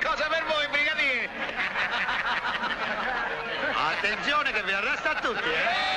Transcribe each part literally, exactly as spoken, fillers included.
cosa per voi, brigadiere. Attenzione che vi arresta a tutti, eh?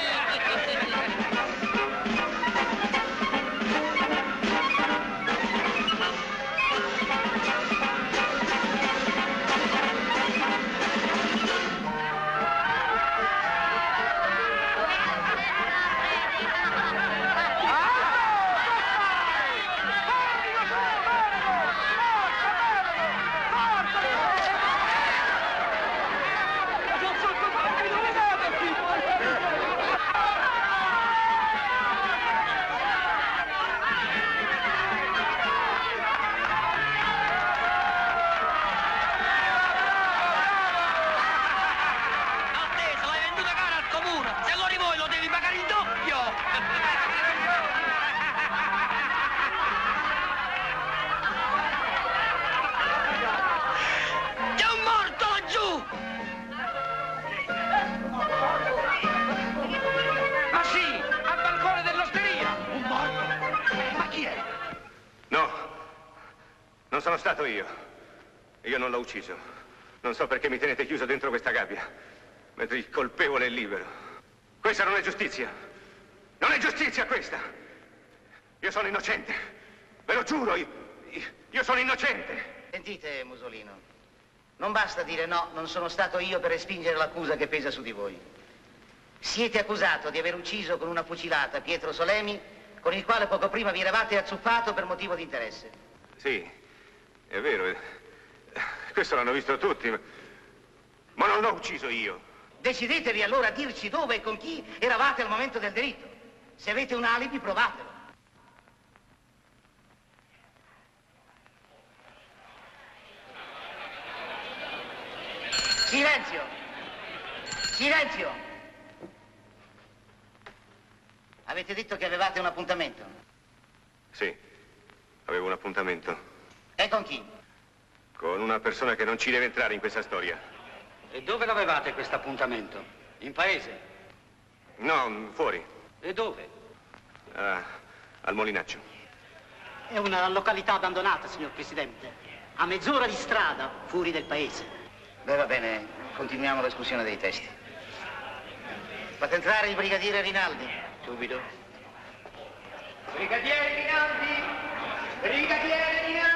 Non sono stato io. Io non l'ho ucciso. Non so perché mi tenete chiuso dentro questa gabbia, mentre il colpevole è libero. Questa non è giustizia. Non è giustizia questa. Io sono innocente. Ve lo giuro, io, io sono innocente. Sentite, Musolino, non basta dire no, non sono stato io per respingere l'accusa che pesa su di voi. Siete accusato di aver ucciso con una fucilata Pietro Solemi, con il quale poco prima vi eravate azzuppato per motivo di interesse. Sì. È vero, questo l'hanno visto tutti, ma non l'ho ucciso io. Decidetevi allora a dirci dove e con chi eravate al momento del delitto. Se avete un alibi, provatelo. Silenzio! Silenzio! Avete detto che avevate un appuntamento? Sì, avevo un appuntamento. E con chi? Con una persona che non ci deve entrare in questa storia. E dove l'avevate questo appuntamento? In paese? No, fuori. E dove? Ah, al Molinaccio. È una località abbandonata, signor Presidente. A mezz'ora di strada, fuori del paese. Beh, va bene, continuiamo l'escursione dei testi. Fate entrare il brigadiere Rinaldi. Subito. Brigadiere Rinaldi! Brigadiere Rinaldi!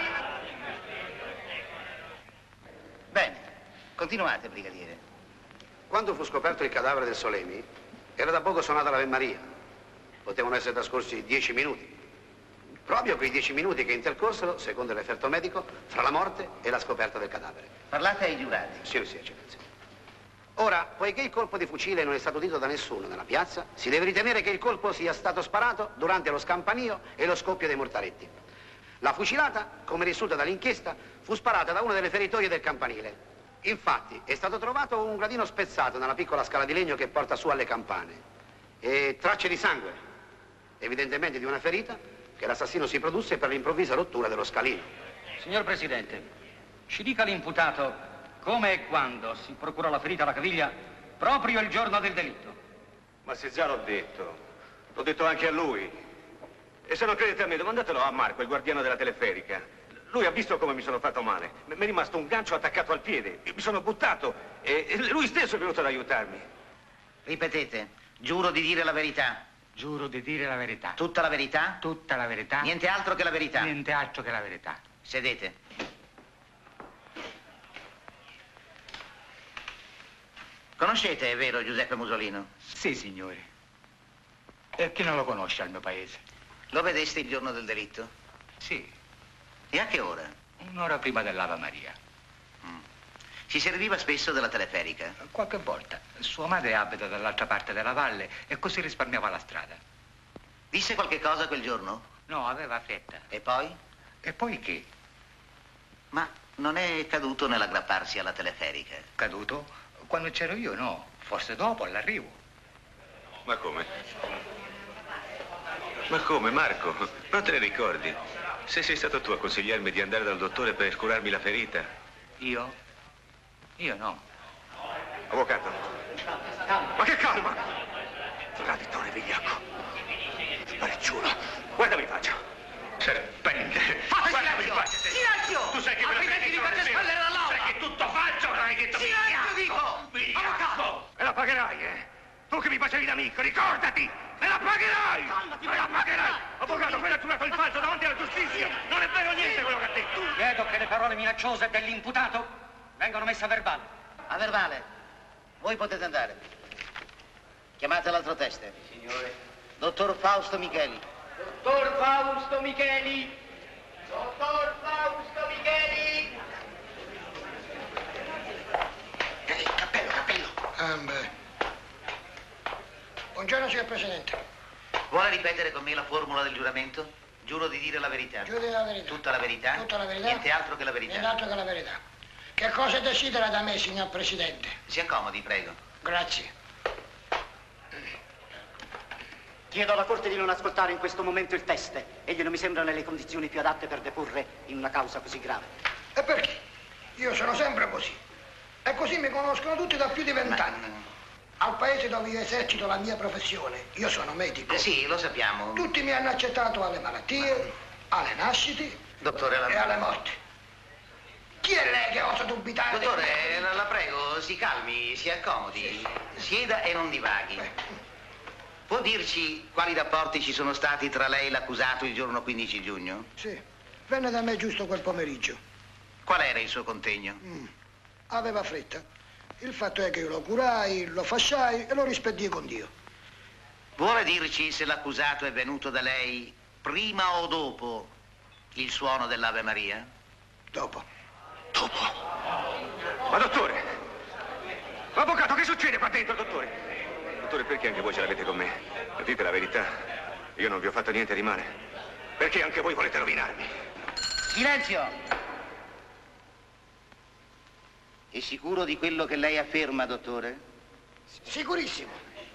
Bene, continuate, brigadiere. Quando fu scoperto il cadavere del Solemi, era da poco suonata l'Ave Maria. Potevano essere trascorsi dieci minuti. Proprio quei dieci minuti che intercorsero, secondo il referto medico, fra la morte e la scoperta del cadavere. Parlate ai giurati. Sì, sì, eccellenza. Ora, poiché il colpo di fucile non è stato udito da nessuno nella piazza, si deve ritenere che il colpo sia stato sparato durante lo scampanio e lo scoppio dei mortaretti. La fucilata, come risulta dall'inchiesta, fu sparata da una delle feritoie del campanile. Infatti, è stato trovato un gradino spezzato nella piccola scala di legno che porta su alle campane. E tracce di sangue, evidentemente di una ferita, che l'assassino si produsse per l'improvvisa rottura dello scalino. Signor Presidente, ci dica l'imputato come e quando si procurò la ferita alla caviglia proprio il giorno del delitto. Ma se già l'ho detto, l'ho detto anche a lui. E se non credete a me, domandatelo a Marco, il guardiano della teleferica. Lui ha visto come mi sono fatto male. Mi è rimasto un gancio attaccato al piede. Mi sono buttato e lui stesso è venuto ad aiutarmi. Ripetete, giuro di dire la verità. Giuro di dire la verità. Tutta la verità? Tutta la verità. Niente altro che la verità? Niente altro che la verità. Sedete. Conoscete, è vero, Giuseppe Musolino? Sì, signore. E chi non lo conosce al mio paese? Lo vedeste il giorno del delitto? Sì. E a che ora? Un'ora prima dell'Ave Maria. Mm. Si serviva spesso della teleferica? Qualche volta. Sua madre abita dall'altra parte della valle e così risparmiava la strada. Disse qualche cosa quel giorno? No, aveva fretta. E poi? E poi che? Ma non è caduto nell'aggrapparsi alla teleferica? Caduto? Quando c'ero io, no. Forse dopo, all'arrivo. Ma come? Ma come, Marco? Non te ne ricordi? Se sei stato tu a consigliarmi di andare dal dottore per curarmi la ferita. Io? Io no. Avvocato. Ma che calma! Traditore vigliacco. Parecciuno. Guardami in faccia. Serpente. Fate silenzio! Silenzio! Tu sai che altrimenti vi faccio Tu che mi facevi l'amico, ricordati! Me la pagherai! Calmati, Me la pagherai! calmati. Avvocato, quello ha giurato il falso davanti alla giustizia! Non è vero niente quello che ha detto! Chiedo che le parole minacciose dell'imputato vengano messe a verbale. A verbale. Voi potete andare. Chiamate l'altro teste. Signore. Dottor Fausto Micheli. Dottor Fausto Micheli. Dottor Fausto Micheli. Ehi, cappello, cappello. Ah, beh. Buongiorno, signor Presidente. Vuole ripetere con me la formula del giuramento? Giuro di dire la verità. Giuro di dire la verità. Tutta la verità? Tutta la verità. Niente altro che la verità. Nient'altro che la verità. Che cosa desidera da me, signor Presidente? Si accomodi, prego. Grazie. Chiedo alla Corte di non ascoltare in questo momento il teste. Egli non mi sembra nelle condizioni più adatte per deporre in una causa così grave. E perché? Io sono sempre così. E così mi conoscono tutti da più di vent'anni. Al paese dove io esercito la mia professione, io sono medico. Eh sì, lo sappiamo. Tutti mi hanno accettato alle malattie, alle nascite Dottore, la... e alle morti. Chi è lei che osa dubitare? Dottore, la, la prego, si calmi, si accomodi. Sieda e non divaghi. Può dirci quali rapporti ci sono stati tra lei e l'accusato il giorno quindici giugno? Sì, venne da me giusto quel pomeriggio. Qual era il suo contegno? Mm. Aveva fretta. Il fatto è che io lo curai, lo fasciai e lo rispedii con Dio. Vuole dirci se l'accusato è venuto da lei prima o dopo il suono dell'Ave Maria? Dopo. Dopo? Ma dottore! Ma avvocato, che succede qua dentro, dottore? Dottore, perché anche voi ce l'avete con me? Dite la verità. Io non vi ho fatto niente di male. Perché anche voi volete rovinarmi? Silenzio! È sicuro di quello che lei afferma, dottore? Sicurissimo.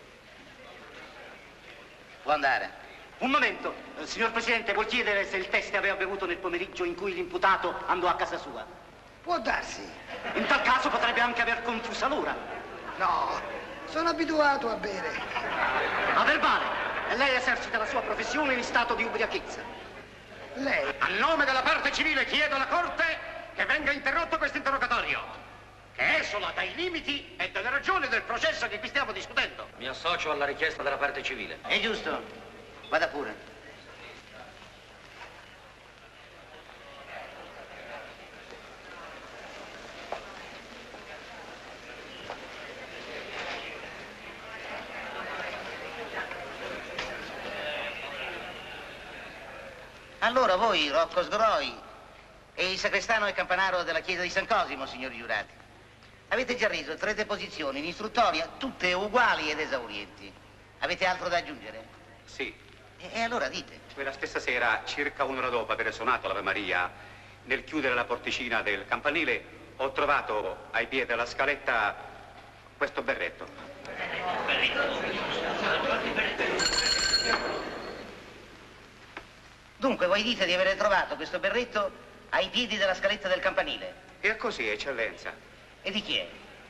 Può andare. Un momento. Eh, signor Presidente, vuol chiedere se il teste aveva bevuto nel pomeriggio in cui l'imputato andò a casa sua? Può darsi. In tal caso potrebbe anche aver confusa l'ora. No, sono abituato a bere. A verbale. E lei esercita la sua professione in stato di ubriachezza. Lei? A nome della parte civile chiedo alla Corte che venga interrotto questo interrogatorio, che esola dai limiti e dalle ragioni del processo che qui stiamo discutendo. Mi associo alla richiesta della parte civile. È giusto. Vada pure. Allora voi, Rocco Sgroi, e il sacrestano e campanaro della chiesa di San Cosimo, signori giurati, avete già reso tre deposizioni in istruttoria, tutte uguali ed esaurienti. Avete altro da aggiungere? Sì. E, e allora dite. Quella stessa sera, circa un'ora dopo aver suonato l'Ave Maria, nel chiudere la porticina del campanile, ho trovato ai piedi della scaletta questo berretto. Dunque, voi dite di aver trovato questo berretto ai piedi della scaletta del campanile? E così, eccellenza. E di chi è?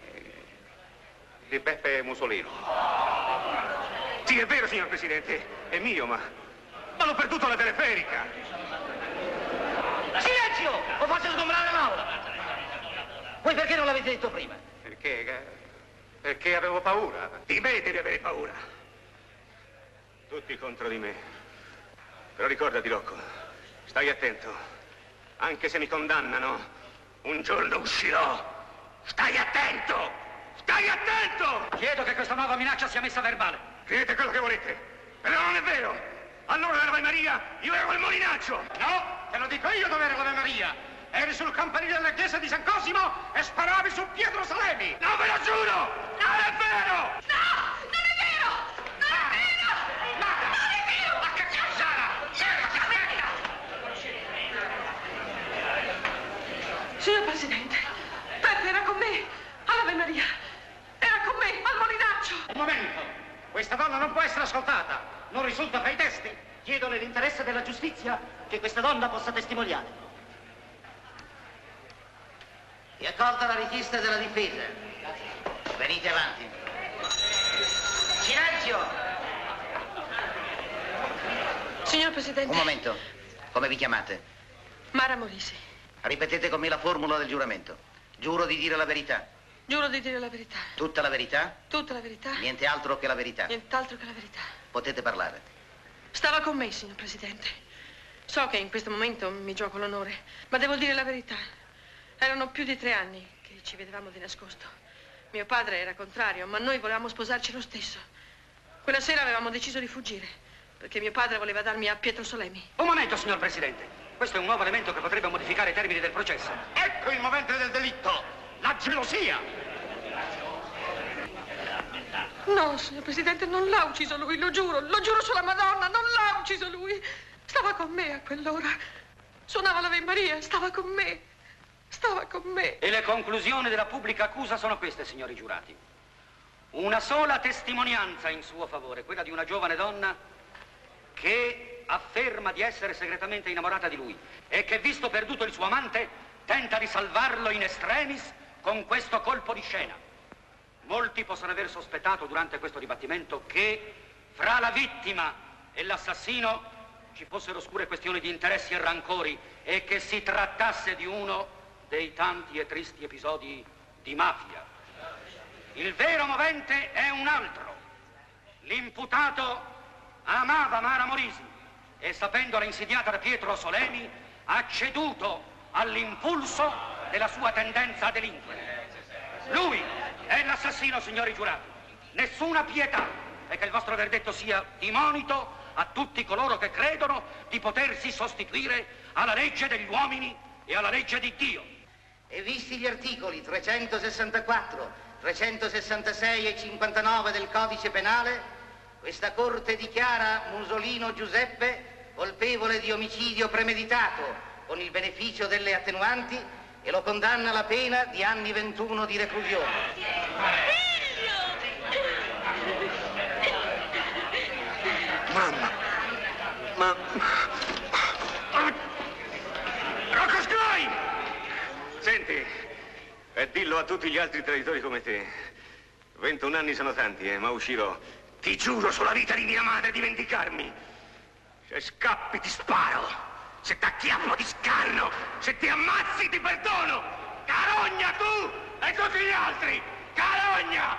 Di Beppe Musolino. Sì, è vero, signor Presidente. È mio, ma... Ma l'ho perduto alla teleferica. Silenzio! O faccio sgombrare l'aula! Voi perché non l'avete detto prima? Perché? Perché avevo paura. Di me devi avere paura. Tutti contro di me. Però ricordati, Rocco, stai attento. Anche se mi condannano, un giorno uscirò. Stai attento! Stai attento! Chiedo che questa nuova minaccia sia messa a verbale. Credete quello che volete. Però non è vero. Allora l'Ave Maria, io ero il Molinaccio. No, te lo dico io dove era l'Ave Maria. Eri sul campanile della chiesa di San Cosimo e sparavi su Pietro Salemi. No, ve lo giuro! Non è vero! No! Non è vero! Non è vero! Non è vero! Ma che cos'era? Signor Presidente, Peppe era con me all'Ave Maria. Era con me al Molinaccio. Un momento. Questa donna non può essere ascoltata. Non risulta fra i testi. Chiedo nell'interesse della giustizia che questa donna possa testimoniare. È accolta la richiesta della difesa. Venite avanti. Silenzio! Signor Presidente. Un momento. Come vi chiamate? Mara Morisi. Ripetete con me la formula del giuramento. Giuro di dire la verità. Giuro di dire la verità. Tutta la verità? Tutta la verità. Niente altro che la verità. Nient'altro che la verità. Potete parlare. Stava con me, signor Presidente. So che in questo momento mi gioco l'onore, ma devo dire la verità. Erano più di tre anni che ci vedevamo di nascosto. Mio padre era contrario, ma noi volevamo sposarci lo stesso. Quella sera avevamo deciso di fuggire, perché mio padre voleva darmi a Pietro Solemi. Un momento, signor Presidente. Questo è un nuovo elemento che potrebbe modificare i termini del processo. Ecco il movente del delitto, la gelosia. No, signor Presidente, non l'ha ucciso lui, lo giuro, lo giuro sulla Madonna, non l'ha ucciso lui. Stava con me a quell'ora. Suonava l'Ave Maria, stava con me. Stava con me. E le conclusioni della pubblica accusa sono queste, signori giurati. Una sola testimonianza in suo favore, quella di una giovane donna che afferma di essere segretamente innamorata di lui e che, visto perduto il suo amante, tenta di salvarlo in extremis con questo colpo di scena. Molti possono aver sospettato durante questo dibattimento che fra la vittima e l'assassino ci fossero oscure questioni di interessi e rancori e che si trattasse di uno dei tanti e tristi episodi di mafia. Il vero movente è un altro. L'imputato amava Mara Morisi e, sapendola insidiata da Pietro Solemi, ha ceduto all'impulso della sua tendenza a delinquere. Lui è l'assassino, signori giurati. Nessuna pietà, e che il vostro verdetto sia di monito a tutti coloro che credono di potersi sostituire alla legge degli uomini e alla legge di Dio. E visti gli articoli trecentosessantaquattro, trecentosessantasei e cinquantanove del Codice Penale, questa Corte dichiara Musolino Giuseppe colpevole di omicidio premeditato con il beneficio delle attenuanti e lo condanna alla pena di anni ventuno di reclusione. Mamma! Ma... Rocco Sgroi! Senti, e dillo a tutti gli altri traditori come te. ventuno anni sono tanti, eh, ma uscirò. Ti giuro sulla vita di mia madre di vendicarmi. Se scappi ti sparo. Se t'acchiappo ti scanno. Se ti ammazzi ti perdono. Carogna tu e tutti gli altri. Carogna!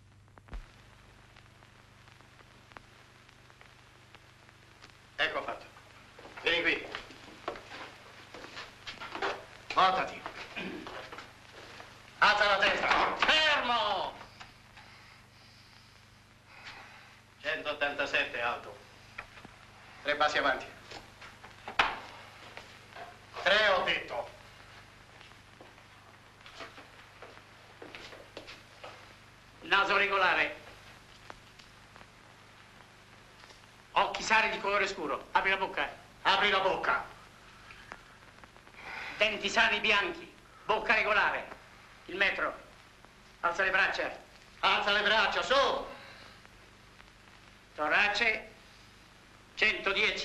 Ecco fatto. Vieni qui. Portati. Alza la testa. Fermo! centottantasette alto. Tre passi avanti. Tre ho detto. Naso regolare. Occhi sari di colore scuro. Apri la bocca. Apri la bocca. Denti sani bianchi. Bocca regolare. Il metro. Alza le braccia. Alza le braccia, su. Torace. centodieci.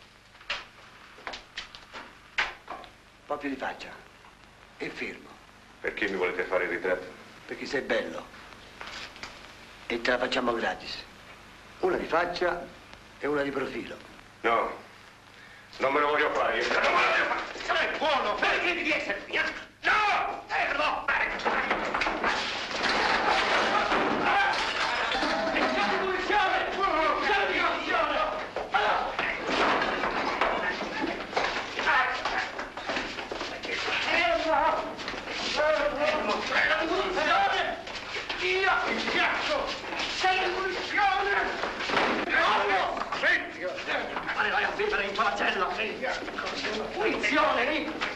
Un po' più di faccia. E fermo. Perché mi volete fare il ritratto? Perché sei bello. E te la facciamo gratis. Una di faccia e una di profilo. No, non me lo voglio fare. Io. Non me lo voglio fare. Sei buono, perché devi essere qui? No! Fermo! Vai a vivere in tua cella. Punizione lì.